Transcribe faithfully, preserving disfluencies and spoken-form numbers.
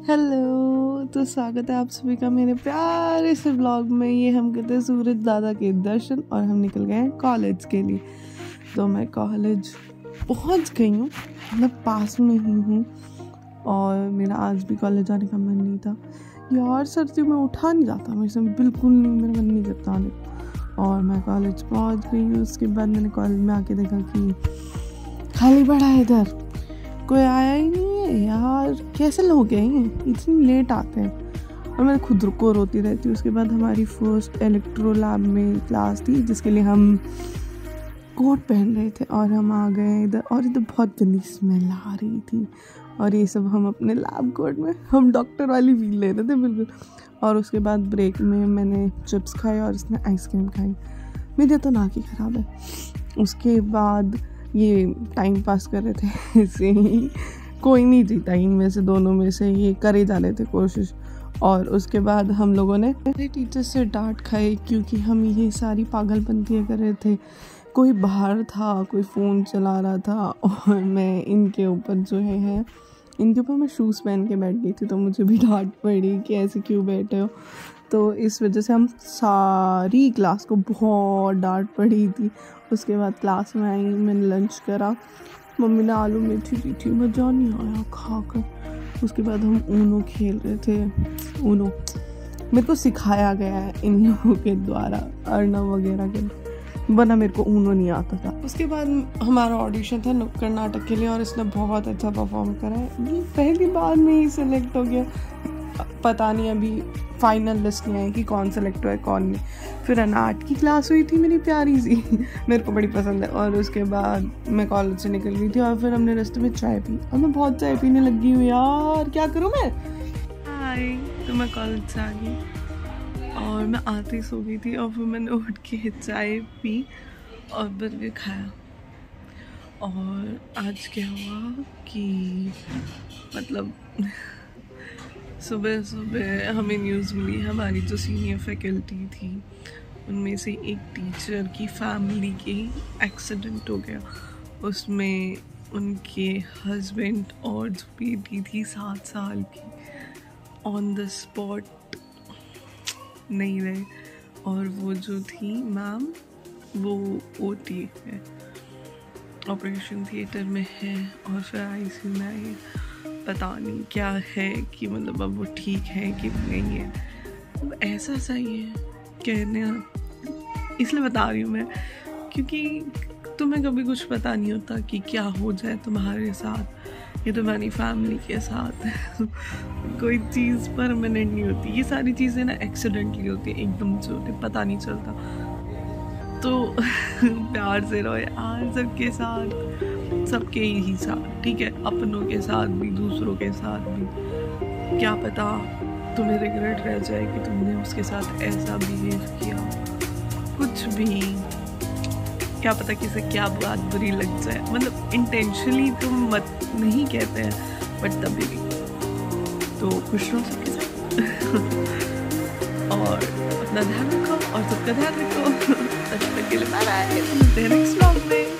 Hello, तो स्वागत है आप सभी का मेरे प्यारे से ब्लॉग में। ये हम कहते हैं सूरज दादा के दर्शन और हम निकल गए हैं कॉलेज के लिए। तो मैं कॉलेज पहुंच गई हूँ, मतलब पास में ही हूँ। और मेरा आज भी कॉलेज जाने का मन नहीं था यार, सर्दी में उठा नहीं जाता मेरे से, बिल्कुल नहीं, मेरा मन नहीं करता आने का। और मैं कॉलेज पहुंच गई हूँ। उसके बाद मैंने कॉलेज में आके देखा कि खाली पड़ा है, इधर कोई आया ही नहीं है यार। कैसे लोग हैं इतनी लेट आते हैं, और मैं खुद को रोती रहती हूँ। उसके बाद हमारी फर्स्ट इलेक्ट्रो लैब में क्लास थी जिसके लिए हम कोट पहन रहे थे, और हम आ गए इधर, और इधर बहुत गंदी स्मेल आ रही थी। और ये सब हम अपने लैब कोट में हम डॉक्टर वाली फील ले रहे थे बिल्कुल। और उसके बाद ब्रेक में मैंने चिप्स खाए और इसने आइसक्रीम खाई। मेरी तो नाक ही ख़राब है। उसके बाद ये टाइम पास कर रहे थे ऐसे ही, कोई नहीं जीता इनमें से, दोनों में से ये करे जा रहे थे कोशिश। और उसके बाद हम लोगों ने टीचर से डांट खाई क्योंकि हम ये सारी पागलपंतियाँ कर रहे थे। कोई बाहर था, कोई फ़ोन चला रहा था, और मैं इनके ऊपर जो है है इनके ऊपर मैं शूज़ पहन के बैठ गई थी, तो मुझे भी डांट पड़ी कि ऐसे क्यों बैठे हो। तो इस वजह से हम सारी क्लास को बहुत डांट पड़ी थी। उसके बाद क्लास में आई, मैंने लंच करा, मम्मी ने आलू मेथी दी थी, मज़ा नहीं आया खाकर। उसके बाद हम ऊनो खेल रहे थे। ऊनो मेरे को सिखाया गया है इन लोगों के द्वारा, अर्नव वगैरह के, वरना मेरे को ऊनो नहीं आता था। उसके बाद हमारा ऑडिशन था नुक्कड़ नाटक के लिए, और इसने बहुत अच्छा परफॉर्म करा है। ये पहली बार में ही सिलेक्ट हो गया। पता नहीं अभी फाइनल लिस्ट नहीं आई कि कौन सेलेक्ट हुआ है कौन नहीं। फिर अनाट की क्लास हुई थी मेरी प्यारी सी मेरे को बड़ी पसंद है। और उसके बाद मैं कॉलेज से निकल गई थी, और फिर हमने रास्ते में चाय पी, और मैं बहुत चाय पीने लगी हूँ यार, क्या करूँ मैं। हाय, तो मैं कॉलेज से आ गई और मैं आते ही सो गई थी, और फिर मैंने उठ के चाय पी और बर्गर खाया। और आज क्या हुआ कि मतलब सुबह सुबह हमें न्यूज़ मिली, हमारी जो सीनियर फैकल्टी थी उनमें से एक टीचर की फैमिली के एक्सीडेंट हो गया। उसमें उनके हस्बैंड और जो बेटी थी सात साल की, ऑन द स्पॉट नहीं रहे। और वो जो थी मैम, वो ओटी है, ऑपरेशन थिएटर में है, और फिर आईसीयू में आई। पता नहीं क्या है कि मतलब अब वो ठीक है कि नहीं है, अब ऐसा सही है कहने, इसलिए बता रही हूँ मैं, क्योंकि तुम्हें कभी कुछ पता नहीं होता कि क्या हो जाए तुम्हारे साथ या तुम्हारी फैमिली के साथ कोई चीज़ परमानेंट नहीं होती। ये सारी चीज़ें ना एक्सीडेंटली होती है, एकदम से होती है, पता नहीं चलता। तो प्यार से रहो यार सबके साथ, सबके ही साथ, ठीक है, अपनों के साथ भी दूसरों के साथ भी। क्या पता तुम्हें रिग्रेट रह जाए कि तुमने उसके साथ ऐसा बिहेव किया, कुछ भी, क्या पता किसे क्या बात बुरी लग जाए। मतलब इंटेंशनली तुम मत नहीं कहते हैं, बट तभी भी तो खुश रहो सबके साथ और अपना ध्यान रखो और सबका ध्यान रखो। तब तक के लिए बाय बाय, मिलते हैं नेक्स्ट व्लॉग में।